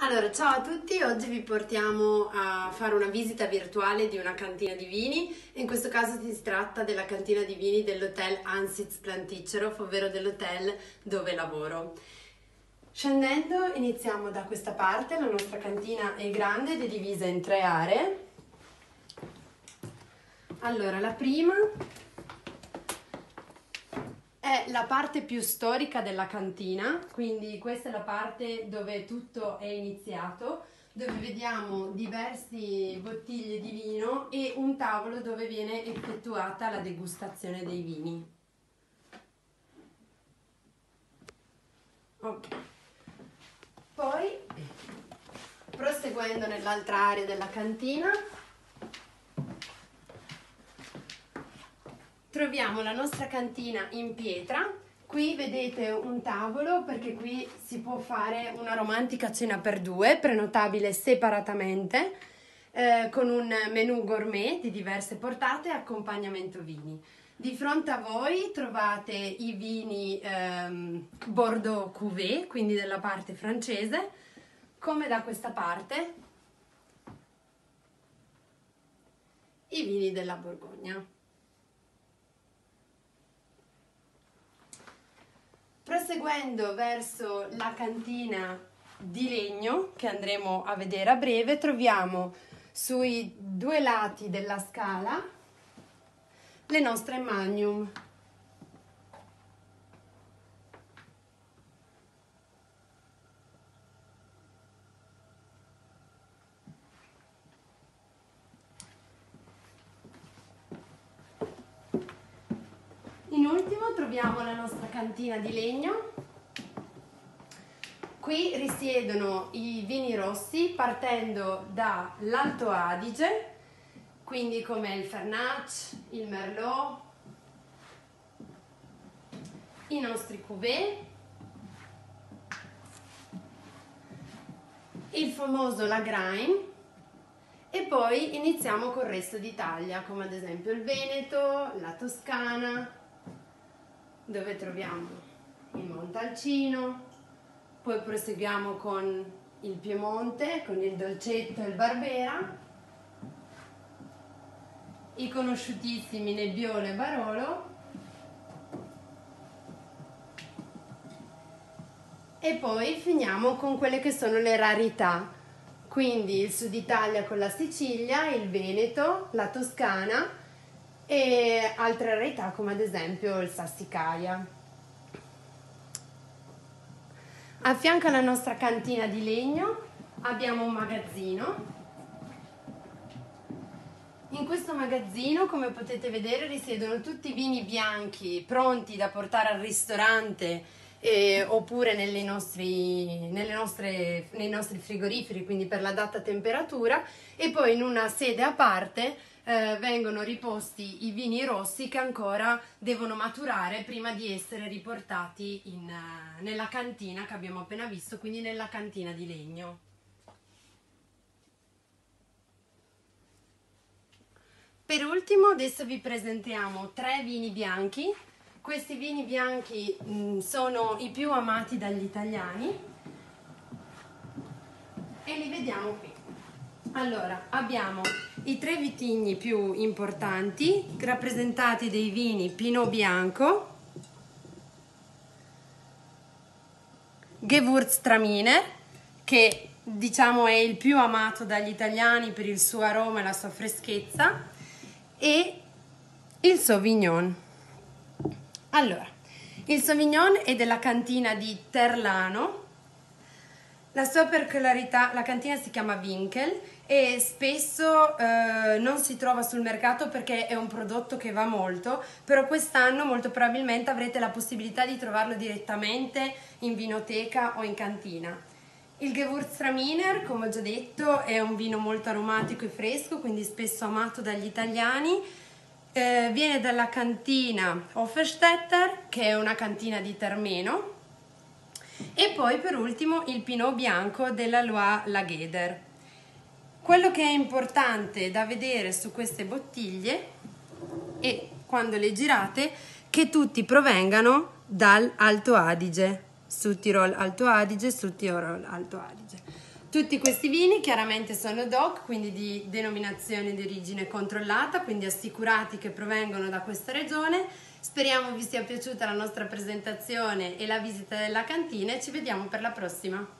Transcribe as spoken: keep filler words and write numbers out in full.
Allora, ciao a tutti, oggi vi portiamo a fare una visita virtuale di una cantina di vini. In questo caso si tratta della cantina di vini dell'hotel Ansitz Planticerov, ovvero dell'hotel dove lavoro. Scendendo iniziamo da questa parte. La nostra cantina è grande ed è divisa in tre aree. Allora, la prima è la parte più storica della cantina, quindi questa è la parte dove tutto è iniziato, dove vediamo diverse bottiglie di vino e un tavolo dove viene effettuata la degustazione dei vini. Ok. Poi, proseguendo nell'altra area della cantina, troviamo la nostra cantina in pietra. Qui vedete un tavolo perché qui si può fare una romantica cena per due, prenotabile separatamente, eh, con un menù gourmet di diverse portate e accompagnamento vini. Di fronte a voi trovate i vini ehm, Bordeaux Cuvée, quindi della parte francese, come da questa parte i vini della Borgogna. Proseguendo verso la cantina di legno, che andremo a vedere a breve, troviamo sui due lati della scala le nostre Magnum. In ultimo troviamo la nostra cantina di legno. Qui risiedono i vini rossi partendo dall'Alto Adige, quindi come il Fernet, il Merlot, i nostri Cuvée, il famoso Lagrein, e poi iniziamo col resto d'Italia, come ad esempio il Veneto, la Toscana, dove troviamo il Montalcino, poi proseguiamo con il Piemonte, con il Dolcetto e il Barbera, i conosciutissimi Nebbiolo e Barolo, e poi finiamo con quelle che sono le rarità, quindi il Sud Italia con la Sicilia, il Veneto, la Toscana e altre rarità come ad esempio il Sassicaia. A fianco alla nostra cantina di legno abbiamo un magazzino. In questo magazzino, come potete vedere, risiedono tutti i vini bianchi pronti da portare al ristorante eh, oppure nelle nostri, nelle nostre, nei nostri frigoriferi, quindi per l'adatta temperatura, e poi in una sede a parte Eh, vengono riposti i vini rossi che ancora devono maturare prima di essere riportati in, uh, nella cantina che abbiamo appena visto, quindi nella cantina di legno. Per ultimo adesso vi presentiamo tre vini bianchi. Questi vini bianchi mh, sono i più amati dagli italiani e li vediamo qui. Allora, abbiamo i tre vitigni più importanti, rappresentati dei vini Pinot Bianco, Gewürztraminer, che diciamo è il più amato dagli italiani per il suo aroma e la sua freschezza, e il Sauvignon. Allora, il Sauvignon è della cantina di Terlano. La sua peculiarità, la cantina si chiama Winkel e spesso eh, non si trova sul mercato perché è un prodotto che va molto, però quest'anno molto probabilmente avrete la possibilità di trovarlo direttamente in vinoteca o in cantina. Il Gewürztraminer, come ho già detto, è un vino molto aromatico e fresco, quindi spesso amato dagli italiani. Eh, viene dalla cantina Hofstetter, che è una cantina di Termeno. E poi per ultimo il Pinot Bianco della Loire Lageder. Quello che è importante da vedere su queste bottiglie è, quando le girate, che tutti provengano dall'Alto Adige, Südtirol Alto Adige, Südtirol Alto Adige. Tutti questi vini chiaramente sono D O C, quindi di denominazione di origine controllata, quindi assicurati che provengono da questa regione. Speriamo vi sia piaciuta la nostra presentazione e la visita della cantina e ci vediamo per la prossima.